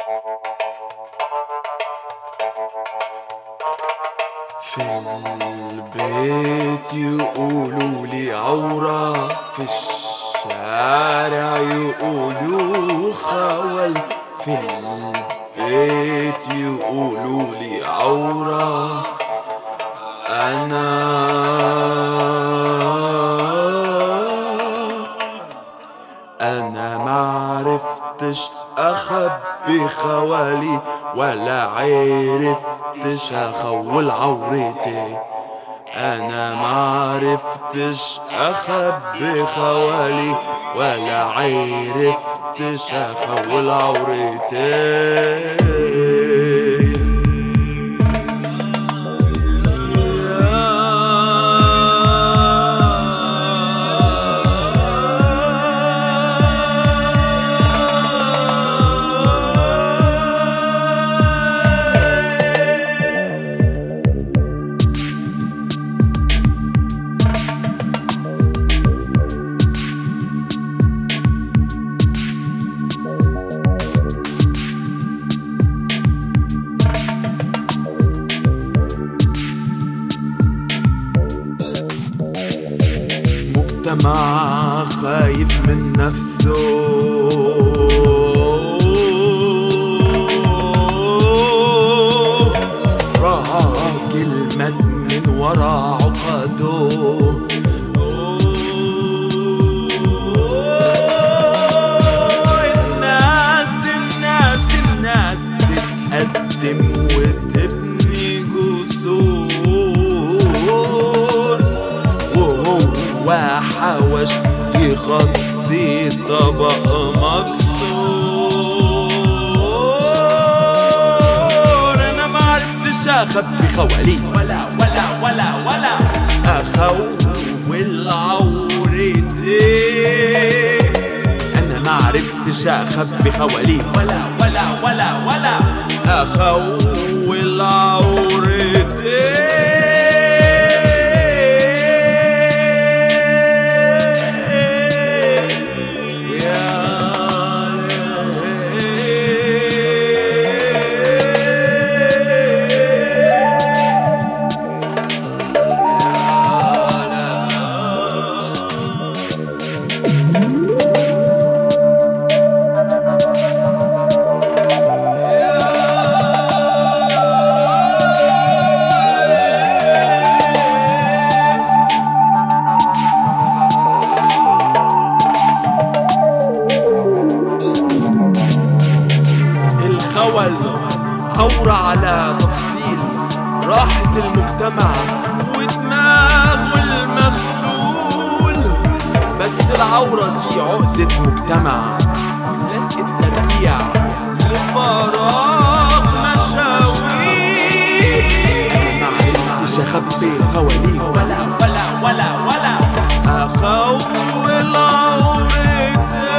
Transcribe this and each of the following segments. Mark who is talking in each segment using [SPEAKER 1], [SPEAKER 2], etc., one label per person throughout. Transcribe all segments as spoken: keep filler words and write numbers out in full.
[SPEAKER 1] في البيت يقولوا لي عورة، في الشارع يقولوا خوال. في البيت يقولوا لي عورة، أنا أنا معرفتش أخبي خوالي، ولا عرفتش أخول عورتي. أنا معرفتش أخبي خوالي، ولا عرفتش أخول عورتي. مجتمع خايف من نفسه، راجل مات من ورا عقده. الناس الناس الناس تتقدم وتبني جسور، وحوش يغطي طبق مكسور. انا معرفتش اخبي خوالي، ولا ولا ولا ولا اخول عورتي. انا معرفتش اخبي خوالي، ولا ولا ولا ولا اخول عورتي. خول عورة على تفصيل راحة المجتمع ودماغه المغسول. بس العورة دي عقدة مجتمع، لازق التربيع لفراغ مشاوير. أنا معرفتش أخبي خوالي، ولا ولا ولا ولا أخول عورتي.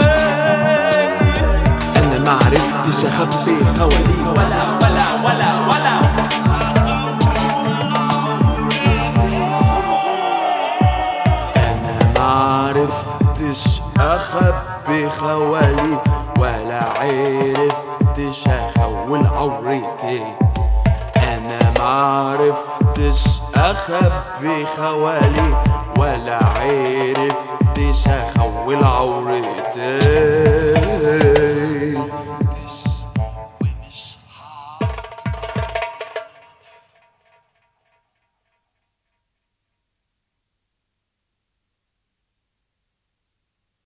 [SPEAKER 1] أنا معرفتش أخبي خوالي، ولا ولا ولا ولا أنا معرفتش أخبي خوالي، ولا عرفتش أخول عورتي. أنا معرفتش أخبي خوالي، ولا عرفتش أخول عورتي.